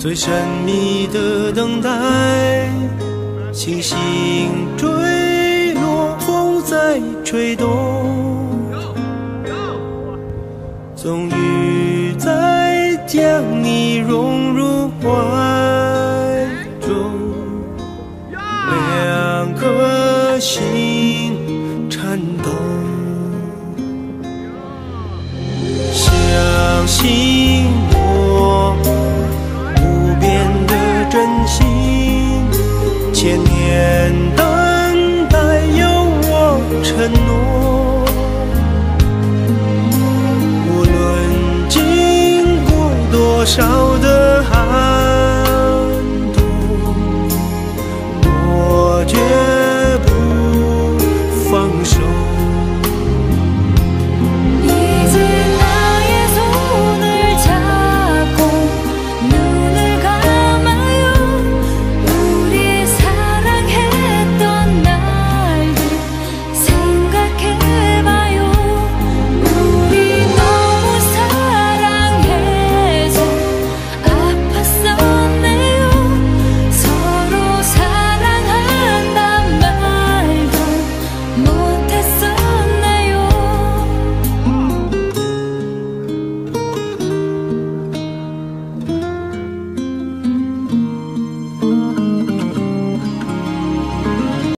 最神秘的等待，星星坠落，风在吹动，终于在将你融入怀中，两颗心颤抖，相信我无边的真心，千年等待有我承诺，无论经过多少的寒冬，我绝不放手。